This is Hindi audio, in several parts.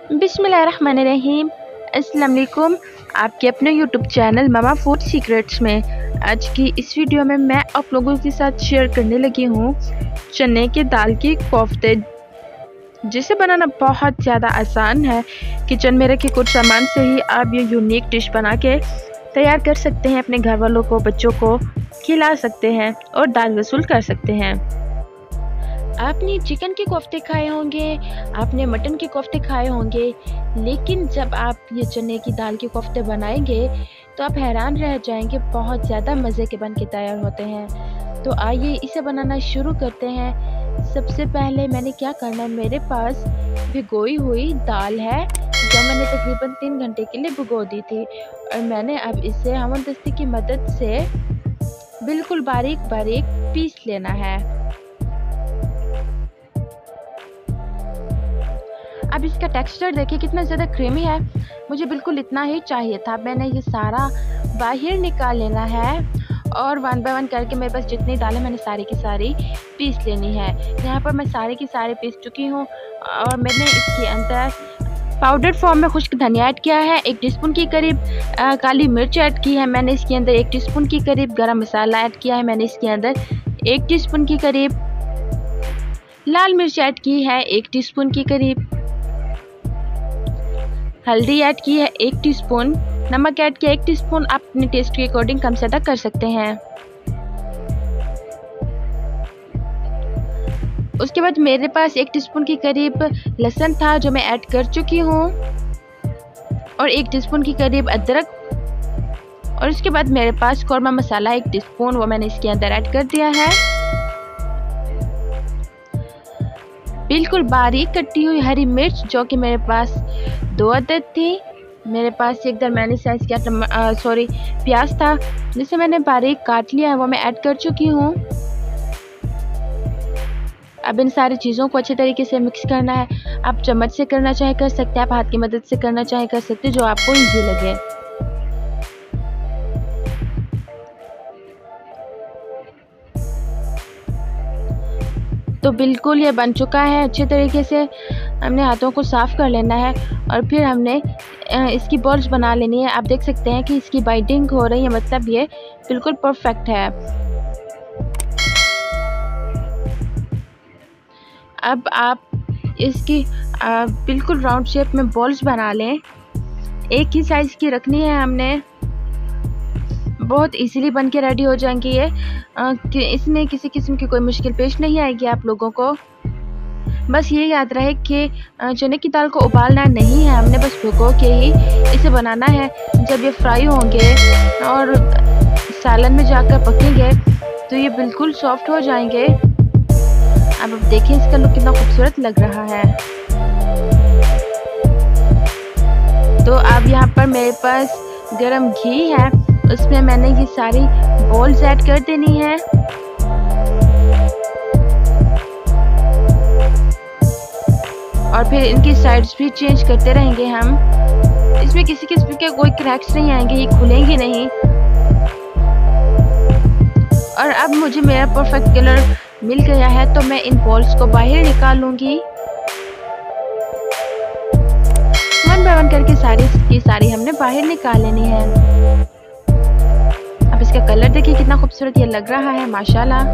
बिस्मिल्लाहिर्रहमानिर्रहीम। अस्सलाम वालेकुम। आपके अपने YouTube channel Mama food secrets में आज की इस वीडियो में मैं आप लोगों के साथ शेयर करने लगी हूँ चने की दाल की कोफ्ते, जिसे बनाना बहुत ज़्यादा आसान है। किचन में रखे कुछ सामान से ही आप ये यूनिक डिश बना के तैयार कर सकते हैं, अपने घर वालों को, बच्चों को खिला सकते हैं और दाल वसूल कर सकते हैं। आपने चिकन के कोफ्ते खाए होंगे, आपने मटन के कोफ्ते खाए होंगे, लेकिन जब आप ये चने की दाल के कोफ्ते बनाएंगे तो आप हैरान रह जाएंगे, बहुत ज़्यादा मज़े के बन के तैयार होते हैं। तो आइए इसे बनाना शुरू करते हैं। सबसे पहले मैंने क्या करना है, मेरे पास भिगोई हुई दाल है जो मैंने तकरीबन 3 घंटे के लिए भिगो दी थी, और मैंने अब इसे हमदस्ती की मदद से बिल्कुल बारीक बारीक पीस लेना है। अब इसका टेक्सचर देखिए कितना ज़्यादा क्रीमी है, मुझे बिल्कुल इतना ही चाहिए था। मैंने ये सारा बाहर निकाल लेना है और 1 बाय 1 करके मेरे पास जितनी दाल है मैंने सारी की सारी पीस लेनी है। यहाँ पर मैं सारी की सारी पीस चुकी हूँ और मैंने इसके अंदर पाउडर फॉर्म में खुश्क धनिया ऐड किया है, 1 टीस्पून की करीब काली मिर्च ऐड की है मैंने इसके अंदर, 1 टीस्पून की करीब गरम मसाला ऐड किया है मैंने इसके अंदर, 1 टीस्पून की करीब लाल मिर्च ऐड की है, 1 टीस्पून की करीब हल्दी ऐड की है, 1 टीस्पून नमक ऐड किया, 1 टीस्पून। आप अपने टेस्ट के अकॉर्डिंग कम ज़्यादा कर सकते हैं। उसके बाद मेरे पास 1 टीस्पून की करीब लहसुन था जो मैं ऐड कर चुकी हूँ, और 1 टीस्पून की करीब अदरक, और उसके बाद मेरे पास कौरमा मसाला 1 टीस्पून, वो मैंने इसके अंदर ऐड कर दिया है। बिल्कुल बारीक कटी हुई हरी मिर्च जो कि मेरे पास 2 अदद थी। मेरे पास एक दरमियानी साइज़ का प्याज था जिसे मैंने बारीक काट लिया है, वो मैं ऐड कर चुकी हूँ। अब इन सारी चीज़ों को अच्छे तरीके से मिक्स करना है। आप चम्मच से करना चाहे कर सकते हैं, आप हाथ की मदद से करना चाहे कर सकते हैं, जो आपको ईजी लगे। तो बिल्कुल ये बन चुका है अच्छे तरीके से। हमने हाथों को साफ़ कर लेना है और फिर हमने इसकी बॉल्स बना लेनी है। आप देख सकते हैं कि इसकी बाइंडिंग हो रही है, मतलब ये बिल्कुल परफेक्ट है। अब आप इसकी बिल्कुल राउंड शेप में बॉल्स बना लें। एक ही साइज़ की रखनी है हमने, बहुत इजीली बन के रेडी हो जाएंगी ये, कि इसमें किसी किस्म की कोई मुश्किल पेश नहीं आएगी आप लोगों को। बस ये याद रहे कि चने की दाल को उबालना नहीं है, हमने बस भिगो के ही इसे बनाना है। जब ये फ्राई होंगे और सालन में जाकर पकेंगे तो ये बिल्कुल सॉफ्ट हो जाएंगे। अब देखें इसका लुक कितना खूबसूरत लग रहा है। तो अब यहाँ पर मेरे पास गरम घी है, उसमें मैंने ये सारी बॉल्स ऐड कर देनी है। और फिर इनकी साइड्स भी चेंज करते रहेंगे हम। इसमें किसी किस्म के कोई क्रैक्स नहीं आएंगे, ये खुलेंगे नहीं। और अब मुझे मेरा परफेक्ट कलर मिल गया है, तो मैं इन बॉल्स को बाहर निकाल लूँगी। 1 बाय 1 करके सारी हमने बाहर निकाल लेनी है। अब इसका कलर देखिए कितना खूबसूरत ये लग रहा है, माशाल्लाह।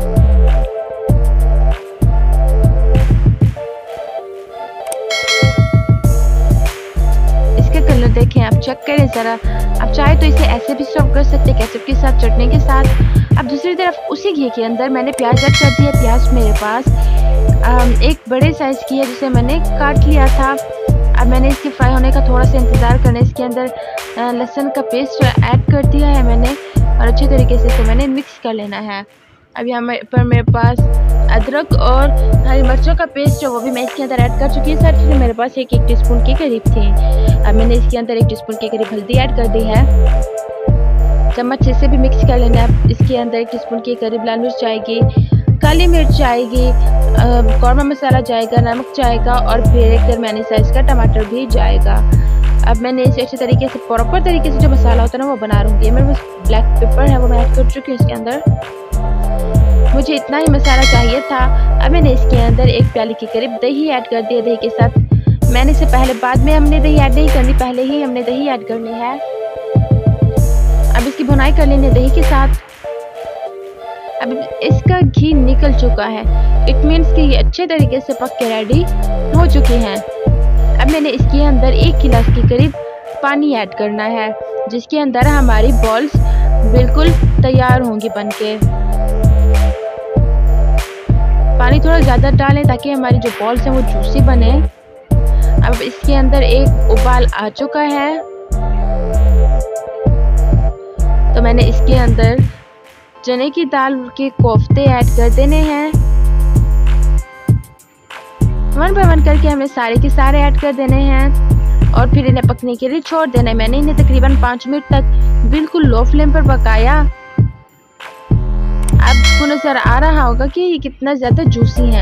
इसका कलर देखें, आप चेक करें ज़रा। आप चाहे तो इसे ऐसे भी सर्व कर सकते हैं, केचप के साथ, चटनी के साथ। अब दूसरी तरफ उसी घी के अंदर मैंने प्याज ऐड कर दिया। प्याज मेरे पास एक बड़े साइज़ की है जिसे मैंने काट लिया था। अब मैंने इसके फ्राई होने का थोड़ा सा इंतज़ार करना है। इसके अंदर लहसुन का पेस्ट ऐड कर दिया है मैंने, और अच्छे तरीके से इसे मैंने मिक्स कर लेना है। अब यहाँ पर मेरे पास अदरक और हरी मिर्चों का पेस्ट है, वो भी मैं इसके अंदर ऐड कर चुकी हूँ। साथ ही मेरे पास 1 टीस्पून के करीब थी। अब मैंने इसके अंदर 1 टीस्पून के करीब हल्दी ऐड कर दी है। चम्मच से भी मिक्स कर लेना है। इसके अंदर 1 टीस्पून के करीब लाल मिर्च जाएगी, काली मिर्च जाएगी, कौरमा मसाला जाएगा, नमक जाएगा, और फिर एक दरमियानी साइज़ का टमाटर भी जाएगा। अब मैंने इसे अच्छे तरीके से प्रॉपर तरीके से जो मसाला होता है ना वो बना लूँगी। ये मेरे पास ब्लैक पेपर है, वो मैं ऐड कर चुकी हूँ इसके अंदर। मुझे इतना ही मसाला चाहिए था। अब मैंने इसके अंदर 1 प्याली के करीब दही ऐड कर दिया। दही के साथ मैंने इसे पहले बाद में हमने दही ऐड नहीं करनी, पहले ही हमने दही ऐड करनी है। अब इसकी भुनाई कर लेंगे दही के साथ। अब इसका घी निकल चुका है, इट मीन्स कि ये अच्छे तरीके से पक के रेडी हो चुके हैं। अब मैंने इसके अंदर 1 गिलास के करीब पानी ऐड करना है, जिसके अंदर हमारी बॉल्स बिल्कुल तैयार होंगी बनके। पानी थोड़ा ज़्यादा डालें ताकि हमारी जो बॉल्स हैं वो जूसी बने। अब इसके अंदर एक उबाल आ चुका है, तो मैंने इसके अंदर चने की दाल के कोफ्ते ऐड कर देने हैं। 1 बाय 1 करके हमें सारे के सारे ऐड कर देने हैं और फिर इन्हें पकने के लिए छोड़ देना है। मैंने इन्हें तकरीबन 5 मिनट तक बिल्कुल लो फ्लेम पर पकाया। आपको नजर आ रहा होगा कि ये कितना ज़्यादा जूसी हैं।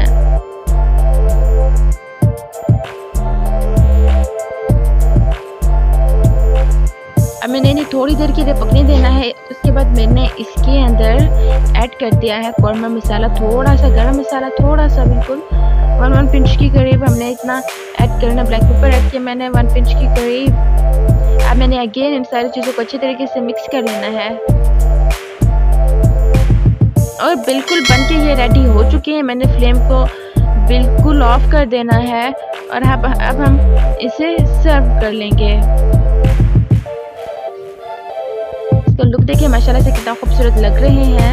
अब मैंने इन्हें थोड़ी देर के लिए पकने देना है। उसके बाद मैंने इसके अंदर ऐड कर दिया है कौरमा मसाला, थोड़ा सा गरम मसाला, थोड़ा सा बिल्कुल 1 पिंच के करीब हमने इतना ऐड करना। ब्लैक पेपर ऐड किया मैंने 1 पिंच के करीब। अब मैंने अगेन इन सारी चीज़ों को अच्छे तरीके से मिक्स कर लेना है और बिल्कुल बनके ये रेडी हो चुके हैं। मैंने फ्लेम को बिल्कुल ऑफ कर देना है और अब हम इसे सर्व कर लेंगे। इसका लुक देखिए माशाल्लाह से कितना खूबसूरत लग रहे हैं।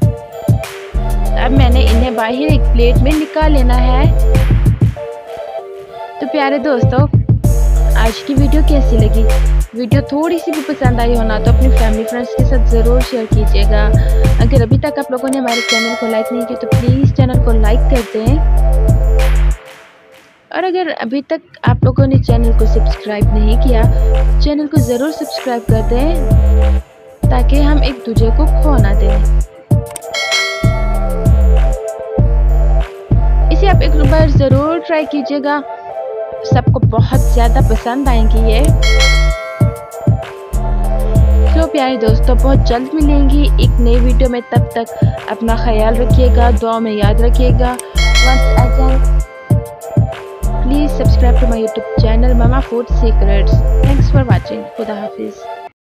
अब मैंने इन्हें बाहर एक प्लेट में निकाल लेना है। तो प्यारे दोस्तों, आज की वीडियो कैसी लगी? वीडियो थोड़ी सी भी पसंद आई हो ना तो अपनी फैमिली फ्रेंड्स के साथ ज़रूर शेयर कीजिएगा। अगर अभी तक आप लोगों ने हमारे चैनल को लाइक नहीं किया तो प्लीज़ चैनल को लाइक कर दें, और अगर अभी तक आप लोगों ने चैनल को सब्सक्राइब नहीं किया, चैनल को ज़रूर सब्सक्राइब कर दें ताकि हम एक दूसरे को खो ना दें। इसे आप एक बार ज़रूर ट्राई कीजिएगा, सबको बहुत ज़्यादा पसंद आएंगी ये। तो प्यारे दोस्तों, बहुत जल्द मिलेंगी एक नई वीडियो में। तब तक अपना ख्याल रखिएगा, दुआ में याद रखिएगा। Once again please subscribe to my YouTube channel Mama food secrets. Thanks for watching. खुदा हाफिज़।